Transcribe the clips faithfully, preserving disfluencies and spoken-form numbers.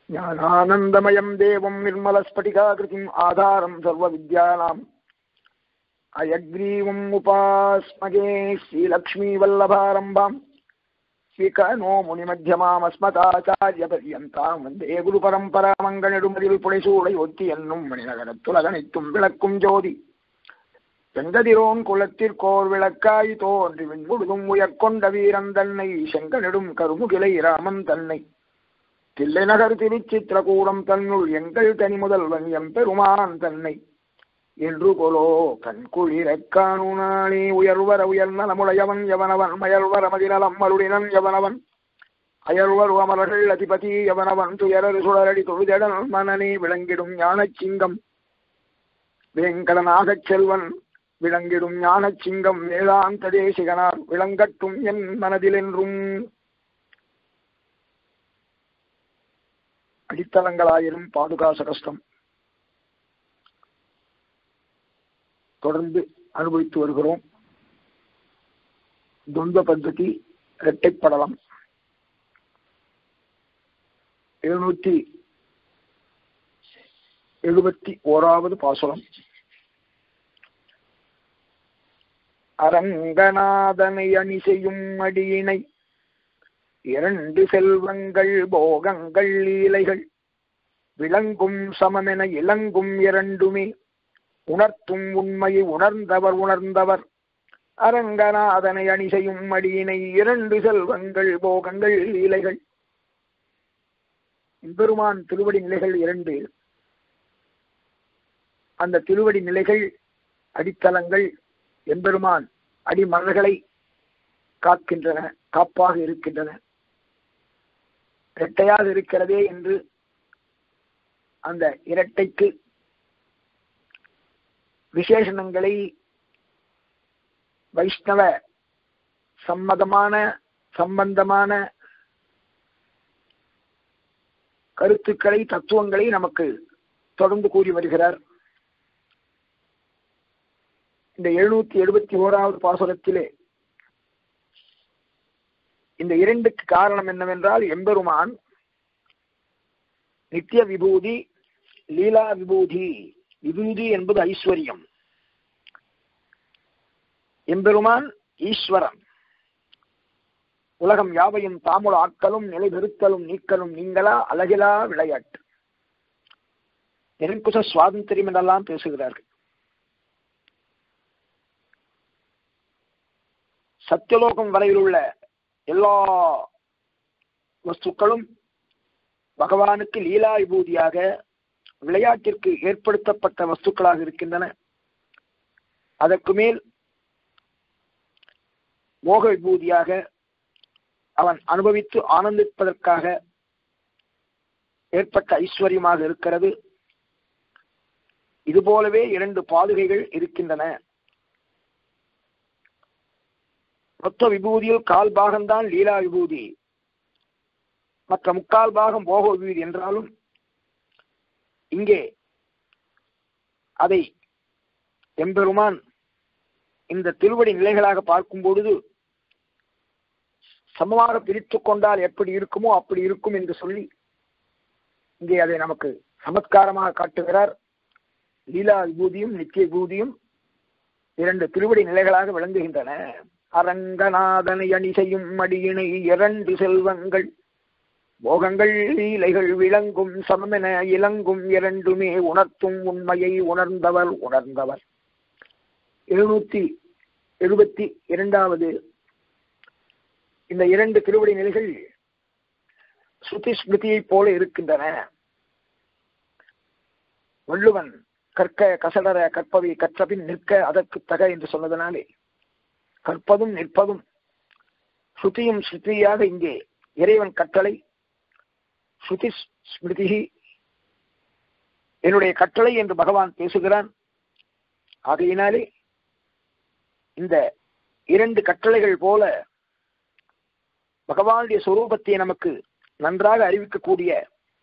ஞானானந்தமயம் தேவம் நிர்மலஸ்படிகாகிருதிம் ஆதாரம் சர்வவித்யானாம் அயக்ரீவம் உபாஸ்மகே ஸ்ரீலக்ஷ்மீவல்லபாரம்பாம் ஸ்ரீகனோ முனிமத்தியமாம் அஸ்மதாச்சாரிய பர்யந்தாம் வந்தே குரு பரம்பரா மங்கநெடுமதில் புடைசூடை ஒத்தி என்னும் மணிநகரத்துலகனைத்தும் விளக்கும் ஜோதி செங்கதிரோன் குலத்திற்கோர் விளக்காய் தோன்றி விண்முழுதும் உயர்கொண்ட வீரன் தன்னை செங்கநெடும் கருமுகிலை ராமன் தன்னை தில்லை நகர் திருச்சித்திரகூடம் தன்னுள் எங்கள் தனி முதல்வன் எம்பெருமான் தன்னை என்று கொலோ கண்குளிரக் காணுனானே உயர்வர உயர்ந்த நமுடையவன் எவனவன் மயர்வர மதிநலம் மருடினன் எவனவன் அயர்வர் அமரர்கள் அதிபதி எவனவன் துயரரு சுடரடி தொழுதடல் மனனே விளங்கிடும் ஞானச் சிங்கம் வேங்கடனாகச் செல்வன் விளங்கிடும் ஞானச் சிங்கம் வேதாந்த தேசிகனார் விளங்கட்டும் என் மனதிலென்றும். அடித்தளங்களாயிரும் பாதுகாச கஷ்டம் தொடர்ந்து அனுபவித்து வருகிறோம். துவந்த பద్ధதி இரட்டைப்படலம் எழுநூற்றி எழுபத்தி ஓராவது பாசுரம். அரங்கநாதனை அணி செய்யும் அடியினை இரண்டு செல்வங்கள் போகங்கள் லீலைகள் விளங்கும் சமமென இளங்கும் இரண்டுமே உணர்த்தும் உண்மையை உணர்ந்தவர் உணர்ந்தவர் அரங்கநாதனை அணி செய்யும் அடியினை இரண்டு செல்வங்கள் போகங்கள் லீலைகள். பெருமான் திருவடி நிலைகள் இரண்டு. அந்த திருவடி நிலைகள் அடித்தளங்கள் எம்பெருமான் அடிமலர்களை காக்கின்றன, காப்பாக இருக்கின்றன. இரட்டையாக இருக்கிறதே என்று அந்த இரட்டைக்கு விசேஷணங்களை வைஷ்ணவ சம்மதமான சம்பந்தமான கருத்துக்களை தத்துவங்களை நமக்கு தொடர்ந்து கூறி வருகிறார். இந்த எழுநூத்தி எழுபத்தி ஓராவது பாசுரத்திலே இந்த இரண்டுக்கு காரணம் என்னவென்றால், எம்பெருமான் நித்திய விபூதி, லீலா விபூதி. விபூதி என்பது ஐஸ்வர்யம். எம்பெருமான் ஈஸ்வரன். உலகம் யாவையும் தாமுல ஆக்கலும் நிலை பெருத்தலும் நீக்கலும் நீங்களா அழகிலா விளையாட்டு. நிரங்குச சுவாதந்திரியம் என்றெல்லாம் பேசுகிறார்கள். சத்தியலோகம் வரையில் உள்ள எல்லா வஸ்துக்களும் பகவானுக்கு லீலா விபூதியாக விளையாட்டிற்கு ஏற்படுத்தப்பட்ட வஸ்துக்களாக இருக்கின்றன. அதற்கு மேல் மோக விபூதியாக அவன் அனுபவித்து ஆனந்திப்பதற்காக ஏற்பட்ட ஐஸ்வர்யமாக இருக்கிறது. இதுபோலவே இரண்டு பாதுகைகள் இருக்கின்றன. மொத்த விபூதியில் கால் பாகம்தான் லீலா விபூதி, மற்ற முக்கால் பாகம் போக விபூதி என்றாலும் இங்கே அதை எம்பெருமான் இந்த திருவடி நிலைகளாக பார்க்கும் பொழுது சமமாக பிரித்துக் கொண்டால் எப்படி இருக்குமோ அப்படி இருக்கும் என்று சொல்லி இங்கே அதை நமக்கு சமத்காரமாக காட்டுகிறார். லீலா விபூதியும் நித்திய விபூதியும் இரண்டு திருவடி நிலைகளாக விளங்குகின்றன. அரங்கநாதனை அணி செய்யும் அடியினை இரண்டு செல்வங்கள் போகங்கள் லீலைகள் விளங்கும் சமமென இளங்கும் இரண்டுமே உணர்த்தும் உண்மையை உணர்ந்தவர் உணர்ந்தவர். எழுநூத்தி எழுபத்தி இரண்டாவது இந்த இரண்டு திருவடி நிலைகள் ஸ்ருதி ஸ்மிருதியை போல இருக்கின்றன. வள்ளுவன் கற்க கசடர கற்பவை கற்றபின் நிற்க அதற்கு தக என்று சொன்னதனாலே கற்பதும் நிற்பதும் ஸ்ருதியும் ஸ்ருதியாக இங்கே இறைவன் கட்டளை ஸ்ருதி ஸ்மிருதி என்னுடைய கட்டளை என்று பகவான் பேசுகிறான். ஆகையினாலே இந்த இரண்டு கட்டளைகள் போல பகவானுடைய சொரூபத்தை நமக்கு நன்றாக அறிவிக்கக்கூடிய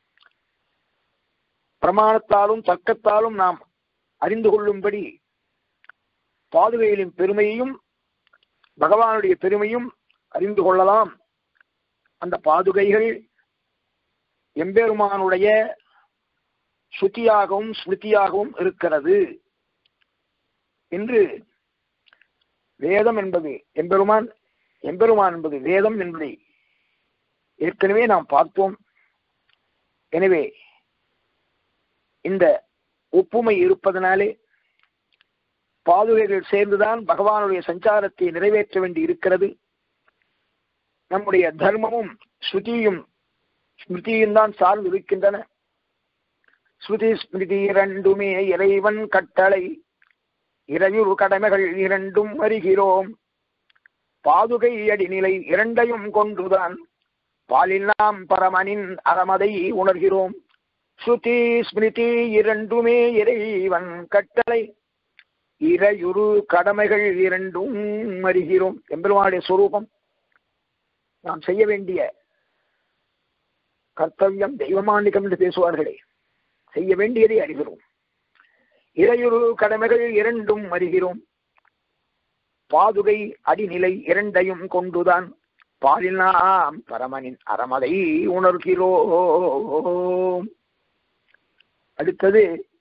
பிரமாணத்தாலும் தர்க்கத்தாலும் நாம் அறிந்து கொள்ளும்படி பாதுகைகளின் பெருமையையும் பகவானுடைய பெருமையும் அறிந்து கொள்ளலாம். அந்த பாதுகைகள் எம்பெருமானுடைய ஸ்ருதியாகவும் ஸ்மிருதியாகவும் இருக்கிறது என்று வேதம் என்பது எம்பெருமான் எம்பெருமான் என்பது வேதம் என்பதை ஏற்கனவே நாம் பார்த்தோம். எனவே இந்த ஒப்புமை இருப்பதனாலே பாதுகைகள் சேர்ந்துதான் பகவானுடைய சஞ்சாரத்தை நிறைவேற்ற வேண்டி இருக்கிறது. நம்முடைய தர்மமும் ஸ்ருதியும் ஸ்மிருதியும் தான் சார்ந்து இருக்கின்றன. ஸ்ருதி ஸ்மிருதி இரண்டுமே இறைவன் கட்டளை, இறையுறு கடமைகள் இரண்டும் அறிகிறோம். பாதுகை அடிநிலை இரண்டையும் கொண்டுதான் பாலில் நாம் பரமனின் அறமதை உணர்கிறோம். ஸ்ருதி ஸ்மிருதி இரண்டுமே இறைவன் கட்டளை, இறையுறு கடமைகள் இரண்டும் அறிகிறோம். எம்பெருமானுடைய சொரூபம், நாம் செய்ய வேண்டிய கர்த்தவியம் தெய்வமானிக்கம் என்று பேசுவார்களே, செய்ய வேண்டியதை அறிகிறோம். இறையுறு கடமைகள் இரண்டும் அறிகிறோம். பாதுகை அடிநிலை இரண்டையும் கொண்டுதான் பாலில் நாம் பரமனின் அறமதை உணர்கிறோம். அடுத்தது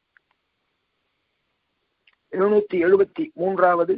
எழுநூத்தி எழுபத்தி மூன்றாவது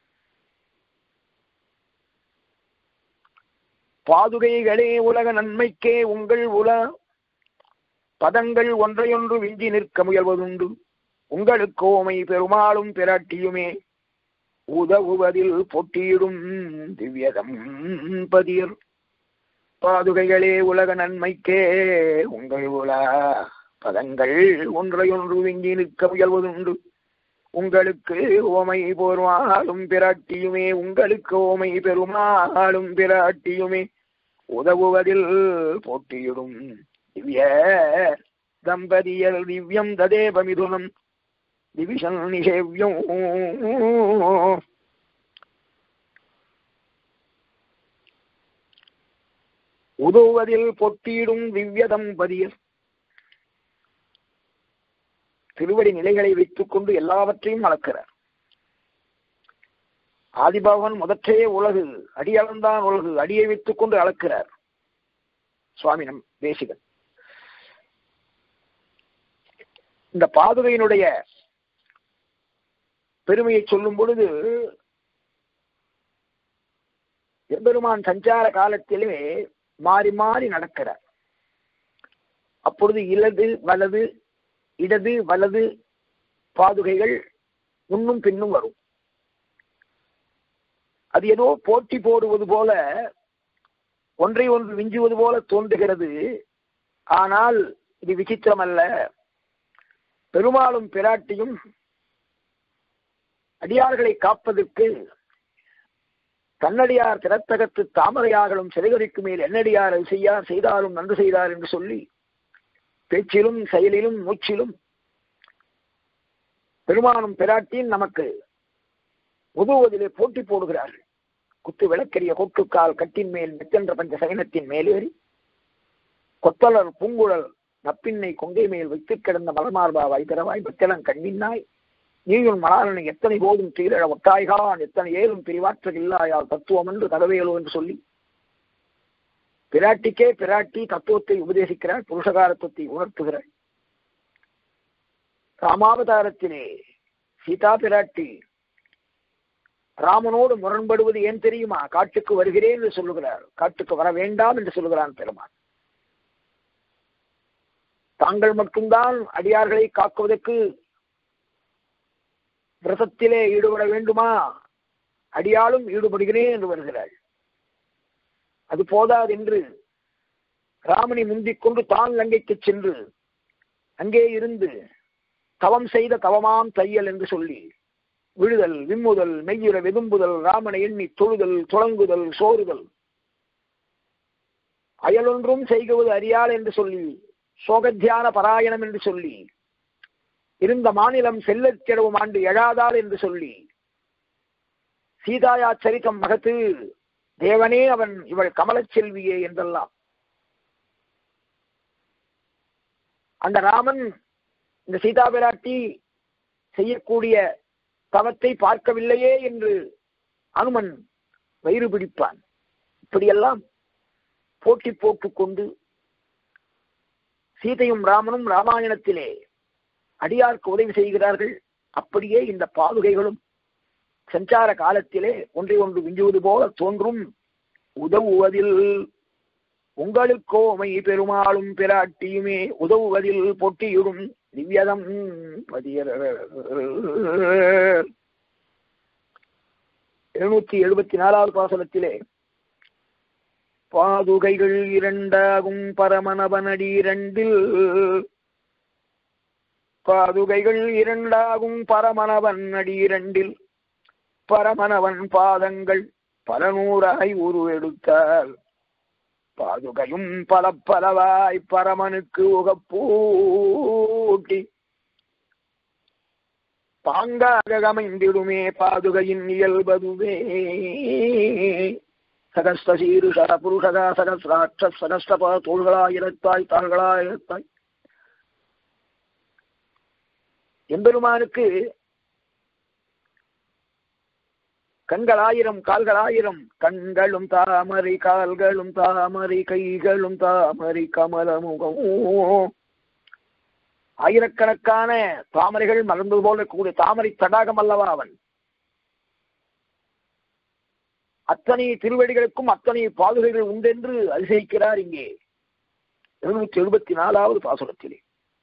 பாதுகைகளே உலக நன்மைக்கே உங்கள் உல பதங்கள் ஒன்றையொன்று விஞ்சி நிற்க முயல்வதுண்டு. உங்களுக்கு ஓமை பெருமாளும் பிராட்டியுமே உதவுவதில் போட்டியிடும் திவ்யதம் பதியர். பாதுகைகளே உலக நன்மைக்கே உங்கள் உல பதங்கள் ஒன்றையொன்று விஞ்சி நிற்க முயல்வதுண்டு. உங்களுக்கு ஓமை பெருமாளும் பிராட்டியுமே உங்களுக்கு ஓமை பெருமாளும் பிராட்டியுமே உதவுவதில் போட்டியிடும் திவ்ய தம்பதியர் திவ்யம் ததேவ மிதுனம் திவிஷன் நிஷேவ்யம். உதவுவதில் போட்டியிடும் திவ்ய தம்பதியர் திருவடி நிலைகளை வைத்துக் கொண்டு எல்லாவற்றையும் அளக்கிறார். ஆதிபகவன் முதற்றே உலகு, அடியளந்தான் உலகு, அடியை வைத்துக் கொண்டு அளக்கிறார் சுவாமி நம் தேசிகன். இந்த பாதுகையினுடைய பெருமையை சொல்லும் பொழுது, எம்பெருமான் சஞ்சார காலத்திலே மாறி மாறி நடக்கிறார். அப்பொழுது இலது வலது இடது வலது பாதுகைகள் முன்னும் பின்னும் வரும். அது ஏதோ போட்டி போடுவது போல, ஒன்றை ஒன்று விஞ்சுவது போல தோன்றுகிறது. ஆனால் இது விசித்திரம் அல்ல. பெருமாளும் பிராட்டியும் அடியார்களை காப்பதற்கு தன்னடியார் திறத்தகத்து தாமரையார்களும் சிறைகரிக்கு மேல் என்னடியார் செய்யார் செய்தாலும் நன்று செய்தார் என்று சொல்லி பேச்சிலும் செயலிலும் மூச்சிலும் பெருமானும் பிராட்டியும் நமக்கு உதவுவதிலே போட்டி போடுகிறார்கள். குத்து விளக்கரிய கொட்டுக்கால் கட்டின் மேல் மெத்தென்ற பஞ்ச சயனத்தின் மேலேறி கொத்தலர் பூங்குழல் நப்பின்னை கொங்கை மேல் வைத்து கிடந்த மலர்மார்பா வைத்திரவாய் பத்திலன் கண்ணின்னாய் நீயும் மலாலனை எத்தனை போதும் தீரழ ஒட்டாய்கான் எத்தனை ஏழும் பிரிவாற்ற இல்லாயால் தத்துவம் என்று தகவேலோ என்று சொல்லி பிராட்டிக்கே பிராட்டி தத்துவத்தை உபதேசிக்கிறாள், புருஷகாரத்துவத்தை உணர்த்துகிறாள். ராமாவதாரத்திலே சீதா பிராட்டி ராமனோடு முரண்படுவது ஏன் தெரியுமா? காட்டுக்கு வருகிறேன் என்று சொல்லுகிறார், காட்டுக்கு வர வேண்டாம் என்று சொல்லுகிறான் பெருமான். தாங்கள் மட்டும்தான் அடியார்களை காக்குவதற்கு விரதத்திலே ஈடுபட வேண்டுமா? அடியாளும் ஈடுபடுகிறேன் என்று வருகிறாள். அது போதாது என்று ராமனை முந்திக் கொண்டு தான் லங்கைக்கு சென்று அங்கே இருந்து தவம் செய்த தவமாம் தையல் என்று சொல்லி விழுதல் விம்முதல் மெய்யுற வெதும்புதல் ராமனை எண்ணி தொழுதல் தொடங்குதல் சோறுதல் அயலொன்றும் செய்குவது அறியாள் என்று சொல்லி சோகத்தியான பராயணம் என்று சொல்லி இருந்த மாநிலம் செல்லச் செலவும் ஆண்டு எழாதாள் என்று சொல்லி சீதாயா சரிதம் மகத்து தேவனே அவன் இவள் கமலச் செல்வியே என்றெல்லாம் அந்த ராமன் இந்த சீதா பிராட்டி செய்யக்கூடிய தவத்தை பார்க்கவில்லையே என்று அனுமன் வயிறு பிடிப்பான். இப்படியெல்லாம் போட்டி போட்டுக் கொண்டு சீதையும் ராமனும் ராமாயணத்திலே அடியார்க்கு உதவி செய்கிறார்கள். அப்படியே இந்த பாதுகைகளும் சஞ்சார காலத்திலே ஒன்றை ஒன்று விஞ்சுவது போல தோன்றும். உதவுவதில் உங்களுக்கோமை பெருமாளும் பிராட்டியுமே உதவுவதில் பொட்டியிடும் திவ்யதம் எழுநூத்தி எழுபத்தி நாலாவது பாசனத்திலே பாதுகைகள் இரண்டாகும் பரமனவனடி இரண்டில் பாதுகைகள் இரண்டாகும் பரமனவன் அடி இரண்டில் பரமனவன் பாதங்கள் பல நூறாய் உருவெடுத்தால் பாதுகையும் பல பலவாய் பரமனுக்கு உகப்பூட்டி பாங்காக அமைந்திடுமே பாதுகையின் இயல்பதுவே. சகஸ்த சீருஷ புருஷகா சகஸ்ராட்ச சகஸ்தபா தோள்களாயிரத்தாய் தாள்களாயிரத்தாய். எம்பெருமானுக்கு கண்களாயிரம் கால்களாயிரம், கண்களும் தாமரை கால்களும் தாமரை கைகளும் தாமரை கமலமுகம். ஆயிரக்கணக்கான தாமரைகள் மலர்ந்தது போல கூடிய தாமரை தடாகம் அல்லவா அவன். அத்தனை திருவடிகளுக்கும் அத்தனை பாதுகைகள் உண்டென்று அதிசயிக்கிறார் இங்கே எழுநூத்தி எழுபத்தி நாலாவது பாசுரத்திலே.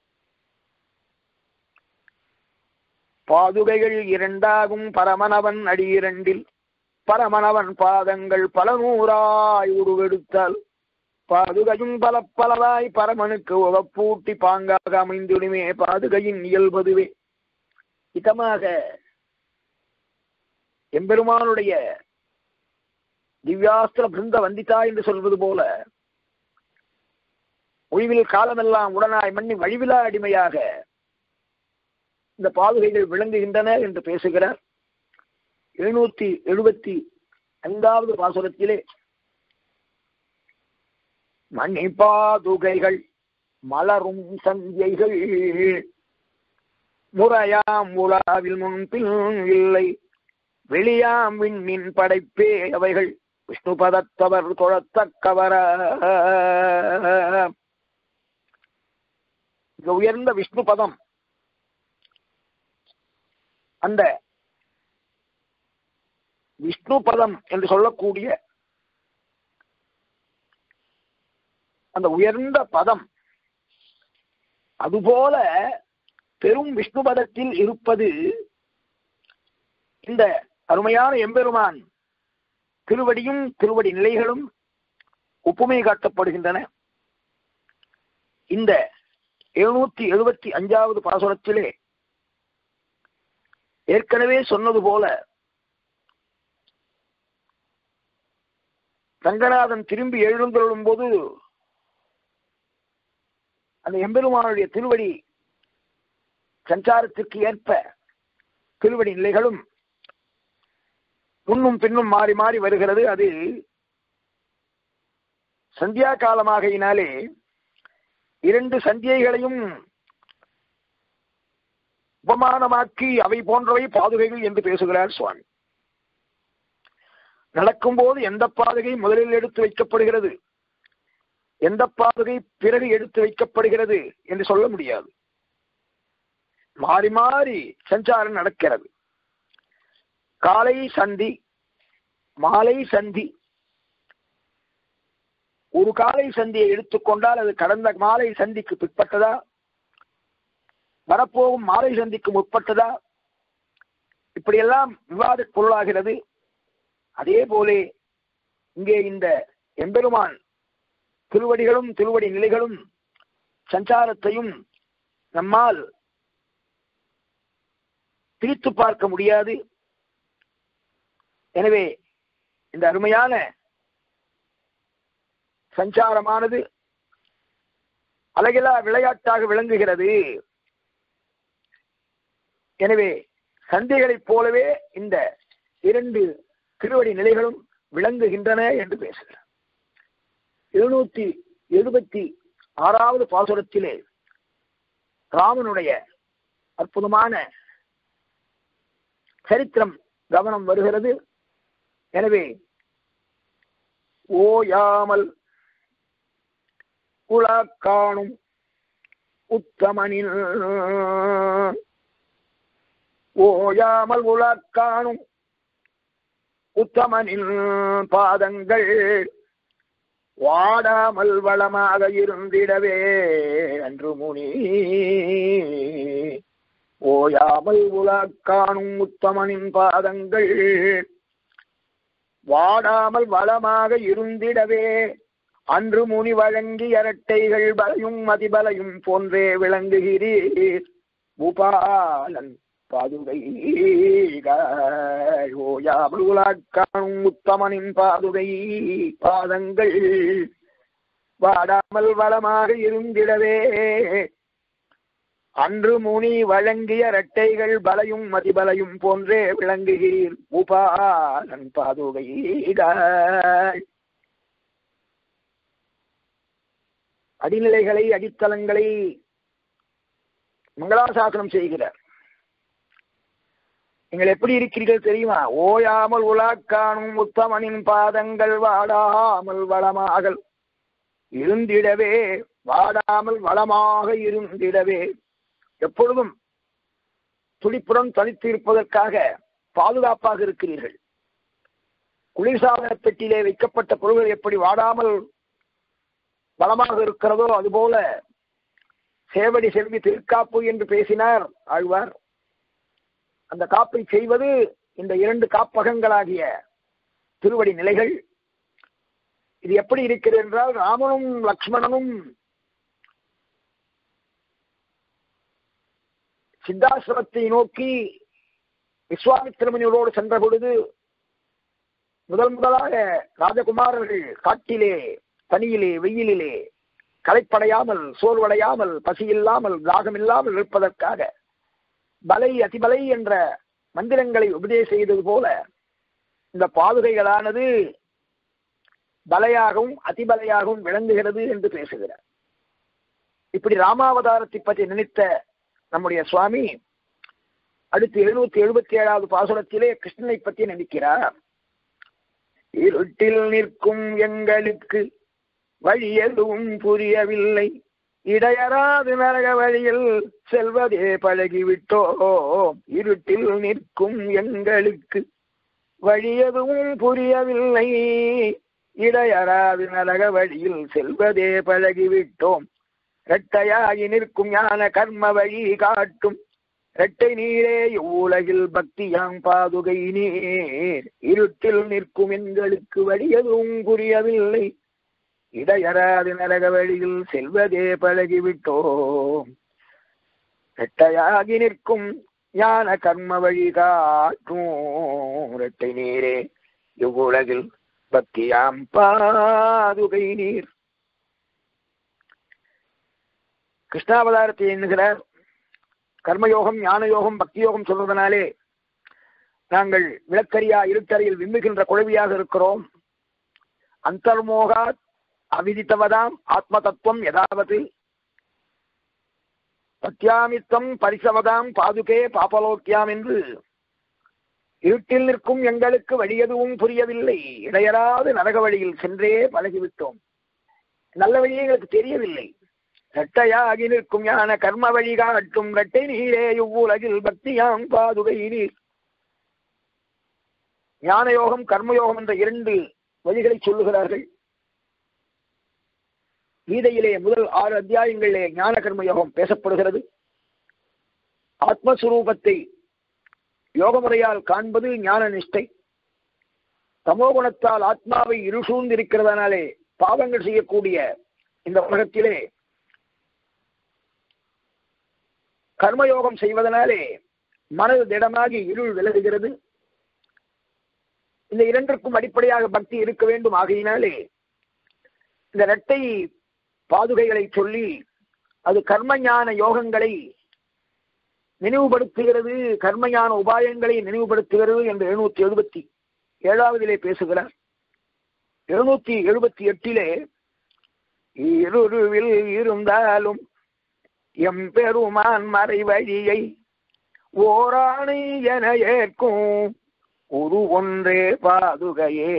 பாதுகைகள் இரண்டாகும் பரமனவன் அடி இரண்டில் பரமனவன் பாதங்கள் பல நூறாய் உருவெடுத்தால் பாதுகையும் பல பலவாய் பரமனுக்கு உவப்பூட்டி பாங்காக அமைந்துடுமே பாதுகையின் இயல்பதுவே. இதமாக எம்பெருமானுடைய திவ்யாஸ்திர பிருந்த வந்திதா என்று சொல்வது போல ஒழிவில் காலமெல்லாம் உடனாய் மண்ணி வழிவிலா அடிமையாக இந்த பாதுகைகள் விளங்குகின்றன என்று பேசுகிறார். எழுநூத்தி எழுபத்தி ஐந்தாவது பாசுரத்திலே மணி பாதுகைகள் மலரும் சந்தியைகள் முறையாம் உலாவில் முன்பின் இல்லை வெளியாம் விண்ணின் படைப்பே அவைகள் விஷ்ணு பதத்தவர் தொழத்தக்கவர. உயர்ந்த விஷ்ணு பதம், அந்த விஷ்ணு பதம் என்று சொல்லக்கூடிய அந்த உயர்ந்த பதம், அதுபோல பெரும் விஷ்ணு பதத்தில் இருப்பது இந்த அருமையான எம்பெருமான் திருவடியும் திருவடி நிலைகளும் ஒப்புமை காட்டப்படுகின்றன. இந்த எழுநூத்தி எழுபத்தி அஞ்சாவது பாசுரத்திலே ஏற்கனவே சொன்னது போல ரங்கநாதன் திரும்பி எழுந்தருளும் போது அந்த எம்பெருமானுடைய திருவடி சஞ்சாரத்திற்கு ஏற்ப திருவடி நிலைகளும் முன்னும் பின்னும் மாறி மாறி வருகிறது. அது சந்தியா காலமாகையினாலே இரண்டு சந்தியைகளையும் உபமானமாக்கி அவை போன்றவை பாதுகைகள் என்று பேசுகிறார் சுவாமி. நடக்கும் போது எந்த பாதுகை முதலில் எடுத்து வைக்கப்படுகிறது, எந்த பாதுகை பிறகு எடுத்து வைக்கப்படுகிறது என்று சொல்ல முடியாது. மாறி மாறி சஞ்சாரம் நடக்கிறது. காலை சந்தி, மாலை சந்தி. ஒரு காலை சந்தியை எடுத்துக்கொண்டால் அது கடந்த மாலை சந்திக்கு பிற்பட்டதா, வரப்போகும் மாலை சந்திக்கு முற்பட்டதா, இப்படியெல்லாம் விவாத பொருளாகிறது. அதே போலே இங்கே இந்த எம்பெருமான் திருவடிகளும் திருவடி நிலைகளும் சஞ்சாரத்தையும் நம்மால் பிரித்து பார்க்க முடியாது. எனவே இந்த அருமையான சஞ்சாரமானது அழகிலா விளையாட்டாக விளங்குகிறது. எனவே சந்தைகளைப் போலவே இந்த இரண்டு திருவடி நிலைகளும் விளங்குகின்றன என்று பேசுகிறார். எழுநூத்தி எழுபத்தி ஆறாவது பாசுரத்திலே ராமனுடைய அற்புதமான சரித்திரம் கவனம் வருகிறது. எனவே ஓயாமல் உலா காணும் உத்தமனின் ஓயாமல் உலக்காணும் உத்தமனின் பாதங்கள் வாடாமல் வளமாக இருந்திடவே அன்று முனி ஓயாமல் உலக்காணும் உத்தமனின் பாதங்கள் வாடாமல் வளமாக இருந்திடவே அன்று முனி வழங்கி அரட்டைகள் பலையும் மதிபலையும் போன்றே விளங்குகிறீர் பூபாலன் பாதுகை ஓயாமல் உலக்காணும் உத்தமனின் பாதுகை பாதங்கள் வாடாமல் வளமாக இருந்திடவே அன்று முனி வழங்கிய இரட்டைகள் பலையும் மதிபலையும் போன்றே விளங்குகிறீர் பூபாலன் பாதுகை அடிநிலைகளை அடித்தளங்களை மங்களாசாசனம் செய்கிறார். நீங்கள் எப்படி இருக்கிறீர்கள் தெரியுமா? ஓயாமல் உலக்காணும் உத்தமனின் பாதங்கள் வாடாமல் வளமாக இருந்திடவே வாடாமல் வளமாக இருந்திடவே எப்பொழுதும் துடிப்புடன் தனித்து இருப்பதற்காக பாதுகாப்பாக இருக்கிறீர்கள். குளிர்சாதன பெட்டியிலே வைக்கப்பட்ட பொருள்கள் எப்படி வாடாமல் வளமாக இருக்கிறதோ அதுபோல சேவடி செல்வி திருக்காப்பு என்று பேசினார் ஆழ்வார். அந்த காப்பை செய்வது இந்த இரண்டு காப்பகங்களாகிய திருவடி நிலைகள். இது எப்படி இருக்கிறது என்றால், ராமனும் லக்ஷ்மணனும் சித்தாசிரமத்தை நோக்கி விஸ்வாமித்திரமனியோடு சென்ற பொழுது முதல் முதலாக ராஜகுமாரர்கள் காட்டிலே தனியிலே வெயிலிலே களைப்படையாமல் சோர்வடையாமல் பசியில்லாமல் தாகமில்லாமல் இருப்பதற்காக பலை அதிபலை என்ற மந்திரங்களை உபதேசம் செய்தது போல இந்த பாதுகைகளானது பலையாகவும் அதிபலையாகவும் விளங்குகிறது என்று பேசுகிறார். இப்படி ராமாவதாரத்தை பற்றி நினைத்த நம்முடைய சுவாமி அடுத்து எழுநூத்தி எழுபத்தி ஏழாவது பாசுரத்திலே கிருஷ்ணனை பற்றி நினைக்கிறார். இருட்டில் நிற்கும் எங்களுக்கு வழி எதுவும் புரியவில்லை, இடையராது நரக வழியில் செல்வதே பழகிவிட்டோம். இருட்டில் நிற்கும் எங்களுக்கு வழி எதுவும் புரியவில்லை, இடையராது நரக வழியில் செல்வதே பழகிவிட்டோம். இரட்டையாகி நிற்கும் ஞான கர்ம வழி காட்டும் இரட்டை நீரே உலகில் பக்தியாம் பாதுகை நீர். இருட்டில் நிற்கும் எங்களுக்கு வழி எதுவும் புரியவில்லை, இடையராது நரக வழியில் செல்வதே பழகிவிட்டோம். இரட்டையாகி நிற்கும் ஞான கர்ம வழி காட்டும் இரட்டை நீரே இவ்வுலகில் பக்தியாம் பாதுகை நீர். கிருஷ்ணாவதாரத்தை எண்ணுகிறார். கர்மயோகம் ஞான யோகம் பக்தி யோகம் சொல்வதனாலே நாங்கள் விளக்கரியா இருட்டறையில் விம்முகின்ற குழவியாக இருக்கிறோம். அந்தர்மோகா அவிதித்தவதாம் ஆத்ம தத்துவம் யதாவது பத்யாமித்தம் பரிசவதாம் பாதுகே பாபலோக்கியாம் என்று இருட்டில் நிற்கும் எங்களுக்கு வழி எதுவும் புரியவில்லை, இடையராது நரக வழியில் சென்றே பழகிவிட்டோம். நல்ல வழியே எங்களுக்கு தெரியவில்லை. இரட்டையாகி நிற்கும் ஞான கர்ம வழி காட்டும் இரட்டை நீரே இவ்வுலகில் பக்தியாம் பாதுகை நீர். ஞான யோகம் கர்மயோகம் என்ற இரண்டு வழிகளை சொல்லுகிறார்கள். கீதையிலே முதல் ஆறு அத்தியாயங்களிலே ஞான கர்ம யோகம் பேசப்படுகிறது. ஆத்மஸ்வரூபத்தை யோக முறையால் காண்பது ஞான நிஷ்டை. தமோகுணத்தால் ஆத்மாவை இருசூழ்ந்து இருக்கிறதனாலே பாவங்கள் செய்யக்கூடிய இந்த உலகத்திலே கர்மயோகம் செய்வதனாலே மனது திடமாகி இருள் விலகுகிறது. இந்த இரண்டிற்கும் அடிப்படையாக பக்தி இருக்க வேண்டும். ஆகையினாலே இந்த இரட்டை பாதுகைகளை சொல்லி அது கர்மஞான யோகங்களை நினைவுபடுத்துகிறது, கர்மஞான உபாயங்களை நினைவுபடுத்துகிறது என்று எழுநூத்தி எழுபத்தி ஏழாவதிலே பேசுகிறார். எழுநூத்தி எழுபத்தி எட்டிலே இருவில் இருந்தாலும் எம்பெருமான் மறை வழியை ஓராணை என ஏற்கும் உரு ஒன்றே பாதுகையே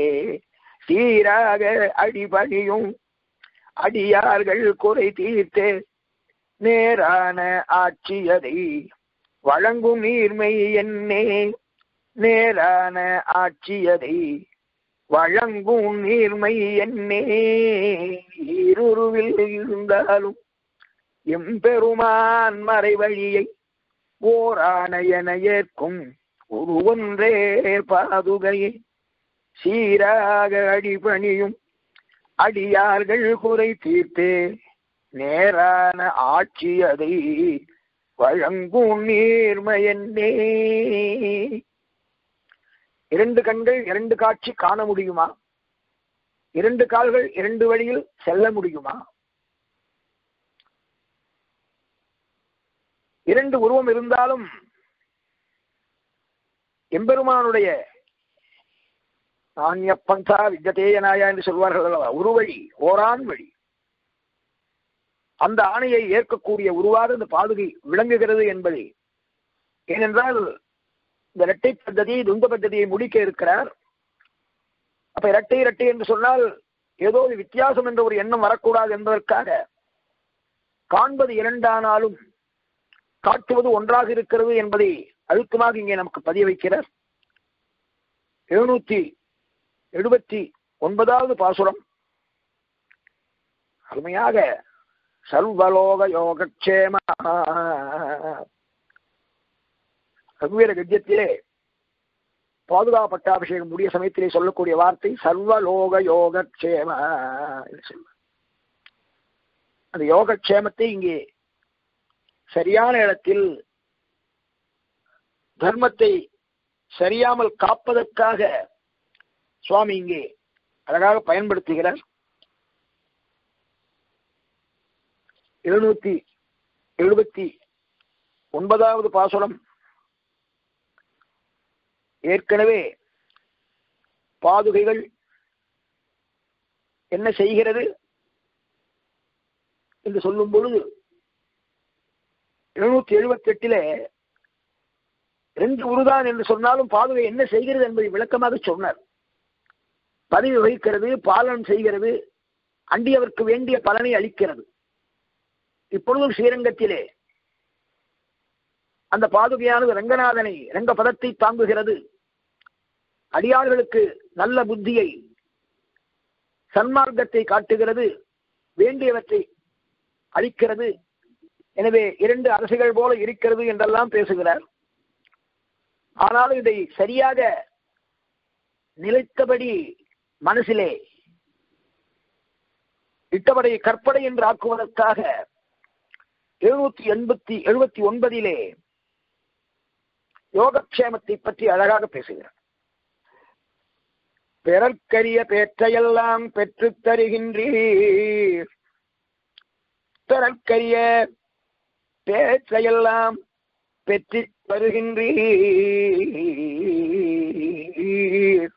சீராக அடிபணியும் அடியார்கள் குறை தீர்த்தே நேரான ஆட்சியதை வழங்கும் நீர்மை என்னே நேரான ஆட்சியதை வழங்கும் நீர்மை என்னே இருருவில் இருந்தாலும் எம்பெருமான் மறை வழியை ஓரான என ஏற்கும் ஒரு ஒன்றே பாதுகையை சீராக அடிபணியும் அடியார்கள் குறை தீர்த்தே நேரான ஆட்சியதை வழங்கும் நீர்மையன்னே. இரண்டு கண்கள் இரண்டு காட்சி காண முடியுமா? இரண்டு கால்கள் இரண்டு வழியில் செல்ல முடியுமா? இரண்டு உருவம் இருந்தாலும் எம்பெருமானுடைய நான்ய பந்தா வித்யதேயனாயா என்று சொல்வார்கள் அல்லவா, உருவழி ஓரான் வழி. அந்த ஆணையை ஏற்கக்கூடிய உருவாக இந்த பாதுகை விளங்குகிறது என்பதை, ஏனென்றால் இந்த இரட்டை பద్ధதி துந்த பద్ధதியை முடிக்க இருக்கிறார். அப்ப இரட்டை இரட்டை என்று சொன்னால் ஏதோ ஒரு வித்தியாசம் என்ற ஒரு எண்ணம் வரக்கூடாது என்பதற்காக காண்பது இரண்டானாலும் காட்டுவது ஒன்றாக இருக்கிறது என்பதை அழுத்தமாக இங்கே நமக்கு பதிய வைக்கிறார். எழுநூத்தி எழுபத்தி ஒன்பதாவது பாசுரம் அருமையாக சர்வலோக யோகக்ஷேம ரகுவீர கத்தியத்திலே பாதுகா பட்டாபிஷேகம் முடிய சமயத்திலே சொல்லக்கூடிய வார்த்தை சர்வலோக யோகக்ஷேம என்று சொல்ல. அந்த யோகக்ஷேமத்தை இங்கே சரியான இடத்தில் தர்மத்தை சரியாமல் காப்பதற்காக சுவாமி இங்கே அழகாக பயன்படுத்துகிறார். எழுநூத்தி எழுபத்தி ஒன்பதாவது பாசுரம் ஏற்கனவே பாதுகைகள் என்ன செய்கிறது என்று சொல்லும் பொழுது எழுநூத்தி எழுபத்தி எட்டிலே ரெண்டு உருதான் என்று சொன்னாலும் பாதுகை என்ன செய்கிறது என்பதை விளக்கமாக சொன்னார். பதவி வகிக்கிறது, பாலனம் செய்கிறது, அண்டியவருக்கு வேண்டிய பலனை அளிக்கிறது. இப்பொழுதும் ஸ்ரீரங்கத்திலே அந்த பாதுகையானது ரங்கநாதனை ரங்க பதத்தை தாங்குகிறது. அடியார்களுக்கு நல்ல புத்தியை சன்மார்க்கத்தை காட்டுகிறது, வேண்டியவற்றை அளிக்கிறது. எனவே இரண்டு அரசுகள் போல இருக்கிறது என்றெல்லாம் பேசுகிறார். ஆனாலும் இதை சரியாக நிலைத்தபடி மனசிலே இட்டபடை கற்படை என்று ஆக்குவதற்காக எழுநூத்தி எண்பத்தி எழுபத்தி ஒன்பதிலே யோகக்ஷேமத்தை பற்றி அழகாக பேசுகிறார். பிறர்க்கரிய பேற்றையெல்லாம் பெற்று தருகின்றீர், பிறர்க்கரிய பேற்றையெல்லாம் பெற்று வருகின்றீர்.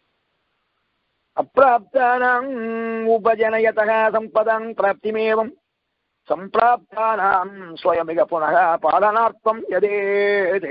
அப்பிராப்தானாம் உபஜனயதः சம்பதாம் பிராப்திமேவம் சம்பிராப்தானாம் ஸ்வயமிக புனக பாலனார்த்தம் யதேதே.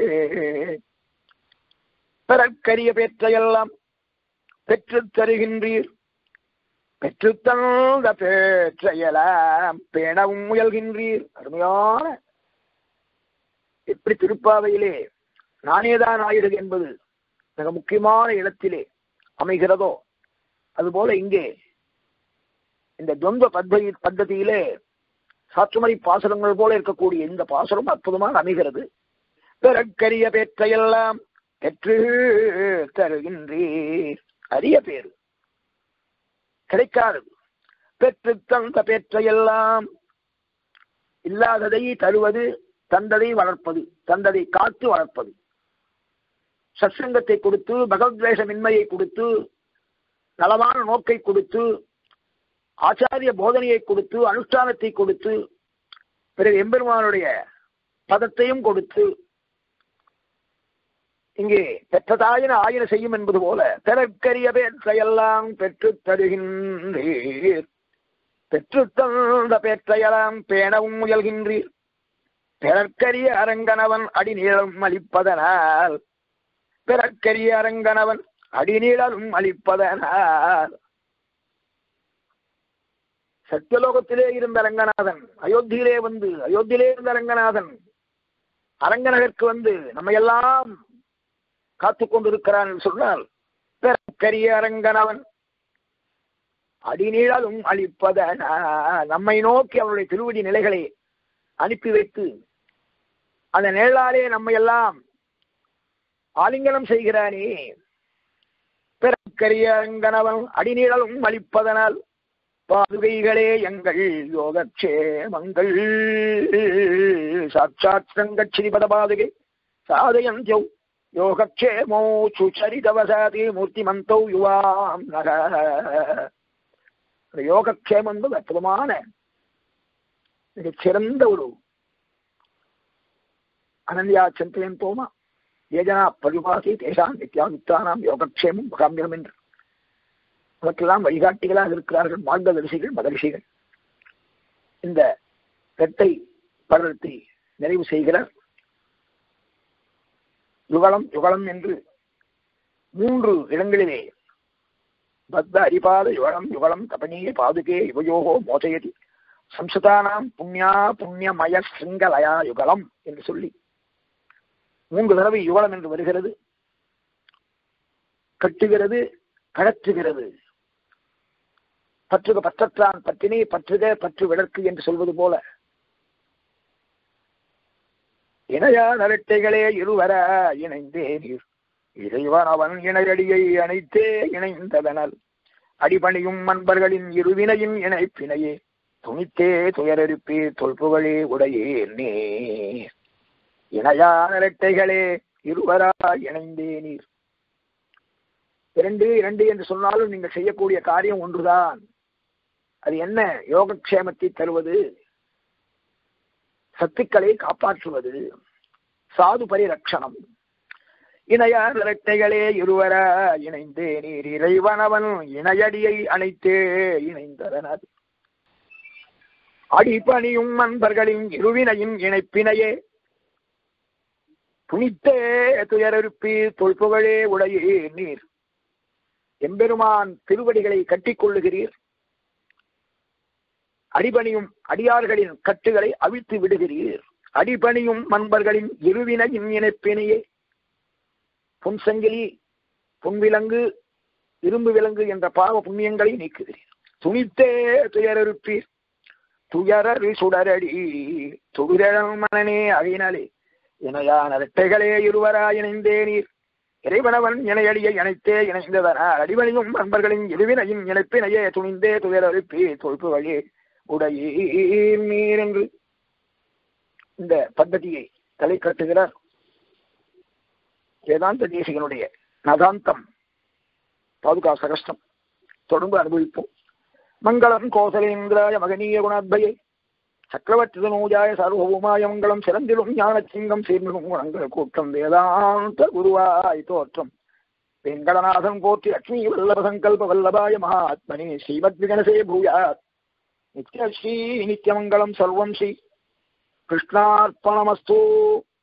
பிறர்க்கரிய பேற்றையெல்லாம் பெற்று தருகின்றீர், பெற்று தந்த பேற்றையெல்லாம் பேணவும் முயல்கின்றீர். அருமையான எப்படி திருப்பாவையிலே நானேதான் ஆயிடுது என்பது மிக முக்கியமான இடத்திலே அமைகிறதோ அதுபோல இங்கே இந்த துவந்த பద్ధதி பద్ధதியிலே சாற்றுமறை பாசுரங்கள் போல இருக்கக்கூடிய இந்த பாசுரம் அற்புதமாக அமைகிறது. பிறர்க்கரிய பேற்றையெல்லாம் பெற்று தருகின்றீர். அரிய பேரு கிடைக்காதது. பெற்று தந்த பேற்றையெல்லாம் இல்லாததை தருவது, தந்ததை வளர்ப்பது, தந்ததை காத்து வளர்ப்பது. சத்சங்கத்தை கொடுத்து, பகவத்வேஷமின்மையை கொடுத்து, நலமான நோக்கை கொடுத்து, ஆச்சாரிய போதனையை கொடுத்து, அனுஷ்டானத்தை கொடுத்து, பிறகு எம்பெருமானுடைய பதத்தையும் கொடுத்து, இங்கே பெற்றதாயின ஆயின செய்யும் என்பது போல பிறர்க்கரிய பேற்றையெல்லாம் பெற்று தருகின்றீர், பெற்று தந்த பேற்றையெல்லாம் பேணவும் முயல்கின்றீர். பிறர்க்கரிய அரங்கனவன் அடிநீளம் அளிப்பதனால், பிறர்க்கரிய அரங்கனவன் அடிநீளம் அளிப்பதனால் சத்தியலோகத்திலே இருந்த ரங்கநாதன் அயோத்தியிலே வந்து அயோத்தியிலே இருந்த ரங்கநாதன் அரங்கநகருக்கு வந்து நம்ம எல்லாம் காத்து கொண்டிருக்கிறான் சொன்னால் கரிய அரங்கனவன் அடிநீழலும் அளிப்பத நம்மை நோக்கி அவருடைய திருவடி நிலைகளை அனுப்பி வைத்து அந்த நிழலாலே நம்ம எல்லாம் ஆலிங்கனம் செய்கிறானே. பெருக்கரிய அரங்கனவன் அடிநீழலும் அளிப்பதனால் பாதுகைகளே எங்கள் யோகக்ஷேமங்கள் சாட்சாத் ஸ்ரீபத பாதுகை சாதயஞ்சௌ யோகக்ஷேமோ சுச்சரிதவசாதி மூர்த்திமந்தௌ யுவாம் நக. யோகக்ஷேமம் என்பது அற்புதமான மிகச் சிறந்த ஒரு அனன்யா சிந்தையன் போமா ஏஜனா பரிபாசி தேசாம் நித்யாவித்தானாம் யோகக்ஷேமம் முகாமியம் என்று அவற்றெல்லாம் வழிகாட்டிகளாக இருக்கிறார்கள் மார்கதரிசிகள் மகரிஷிகள். இந்த இரட்டை படலத்தை நிறைவு செய்கிறார். யுகலம் யுகலம் என்று மூன்று இடங்களிலே பத்த அரிபாத யுகலம் யுகலம் கபனீய பாதுகே யுவயோகோ மோசயதி சம்சதானாம் புண்ணியா புண்ணியமய சிங்கலயா யுகலம் என்று சொல்லி மூன்று தடவை யுகலம் என்று வருகிறது. கட்டுகிறது, கழற்றுகிறது. பற்றுக பற்றற்றான் பற்றினை பற்றுக பற்று விளக்கு என்று சொல்வது போல இணையான் அரட்டைகளே இருவர இணைந்தே நீர் இறைவன் அவன் இணையடியை அணைத்தே இணைந்ததனால் அடிபணியும் மன்பர்களின் இருவினையின் இணைப்பினையே துணித்தே துயரறுப்பே தொல்புகளே உடையே நீ இணையான் அரட்டைகளே இருவரா இணைந்தே நீர். இரண்டு இரண்டு என்று சொன்னாலும் நீங்கள் செய்யக்கூடிய காரியம் ஒன்றுதான். அது என்ன? யோகக்ஷேமத்தை தருவது, சத்துக்களை காப்பாற்றுவது, சாது பரிரட்சணம். இணையார் இரட்டைகளே இருவர இணைந்தே நீர் இறைவனவன் இணையடியை அணைத்தே இணைந்ததனர் அடிபணியும் அன்பர்களின் இருவினையின் இணைப்பினையே துணித்தே துயரறுப்பி தொல்புகழே உடையே நீர். எம்பெருமான் திருவடிகளை கட்டிக் கொள்ளுகிறீர். அடிபணியும் அடியார்களின் கட்டுகளை அவிழ்த்து விடுகிறீர். அடிபணியும் மன்பர்களின் இருவினையின் இணைப்பினையே பொன்சங்கிலி பொன்விலங்கு இரும்பு விலங்கு என்ற பாவ புண்ணியங்களை நீக்குகிறீர். துணித்தே துயரறுப்பீர் துயரறி சுடரடி துகிரழம் மனனே அழினாலே இணையான இரட்டைகளே இருவரா இணைந்தே நீர் இறைவனவன் இணையடியை இணைத்தே இணைந்ததனால் அடிபணியும் அன்பர்களின் இருவினையின் இணைப்பினையே துணிந்தே துயரறுப்பி தொல்பு வழி உடையே நீர் என்று இந்த பద్ధதியை தலை கட்டுகிறார் வேதாந்த தேசிகனுடைய நதாந்தம் பாதுகா சகஸ்டம். தொடர்ந்து அனுபவிப்போம். மங்களம் கோசலேந்திராய மகனீய குணாத்பயை சக்கரவர்த்தி தனூஜாய சார்வபூமாய மங்களம் சிறந்திலும் ஞான சிங்கம் சேர்மிகும் குணங்கள் கூட்டம் வேதாந்த குருவாய் தோற்றம் வெங்கடநாதன் போற்றி லட்சுமி வல்லப சங்கல்ப வல்லபாய மகாத்மனே ஸ்ரீமத் விகனசே பூயாத் நித்யஸ்ரீ நித்யமங்கலம் சர்வம் ஸ்ரீ கிருஷ்ணார்ப்பணமஸ்து.